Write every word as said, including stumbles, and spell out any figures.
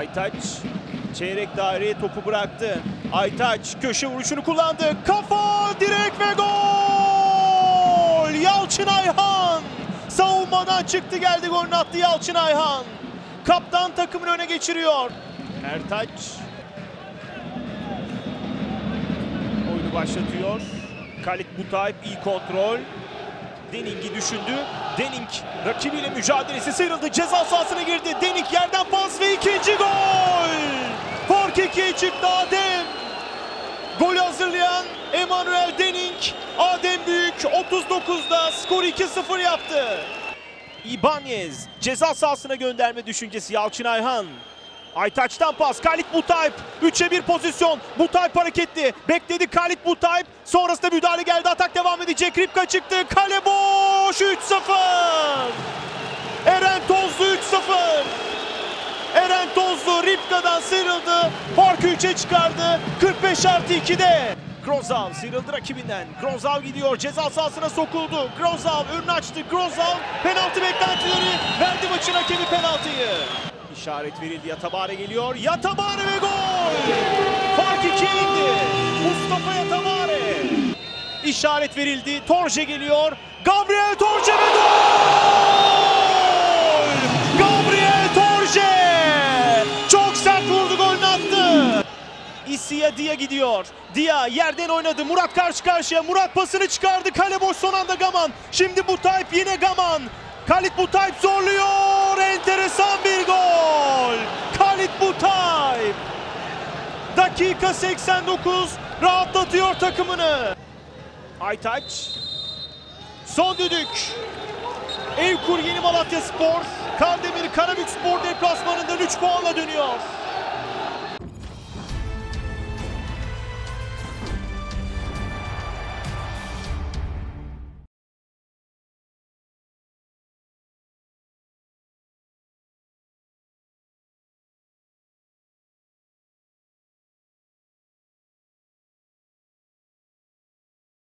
Aytaç çeyrek daireye topu bıraktı. Aytaç köşe vuruşunu kullandı. Kafa, direk ve gol! Yalçın Ayhan savunmadan çıktı, geldi, golünü attı Yalçın Ayhan. Kaptan takımını öne geçiriyor. Ertaç oyunu başlatıyor. Khalid Butayb iyi kontrol. Dening'i düşündü. Dening rakibiyle mücadelesi, sıyrıldı. Ceza sahasına girdi. Dening yerden pas ve ikinci gol. Fark ikiye çıktı Adem. Golü hazırlayan Emmanuel Dening. Adem Büyük otuz dokuzda skor iki sıfır yaptı. İbanez ceza sahasına gönderme düşüncesi, Yalçın Ayhan. Aytaç'tan pas, Khalid Butayb, üçe bir pozisyon. Butayb hareketli, bekledi Khalid Butayb. Sonrasında müdahale geldi, atak devam edecek. Ripka çıktı, kale boş, üç sıfır. Eren Tozlu üç sıfır. Eren Tozlu Ripka'dan sıyrıldı, farkı üçe çıkardı. kırk beş artı ikide. Grozal sıyrıldı rakibinden. Grozal gidiyor, ceza sahasına sokuldu. Grozal önünü açtı. Grozal penaltı beklentileri verdi, maçın hakemi penaltıyı. İşaret verildi. Yatabare geliyor. Yatabare ve gol! Fark ikiye indi. Mustafa Yatabare. İşaret verildi. Torje geliyor. Gabriel Torje ve gol! Gabriel Torje! Çok sert vurdu, golünü attı. İsiya Dia gidiyor. Dia yerden oynadı. Murat karşı karşıya. Murat pasını çıkardı. Kale boş, son anda Gaman. Şimdi Butayb, yine Gaman. Khalid Butayb zorluyor. Enteresan bir gol. Khalid Butayb. Dakika seksen dokuz. Rahatlatıyor takımını. Aytaç. Son düdük. Evkur Yeni Malatyaspor, Kardemir Karabükspor deplasmanından üç puanla dönüyor.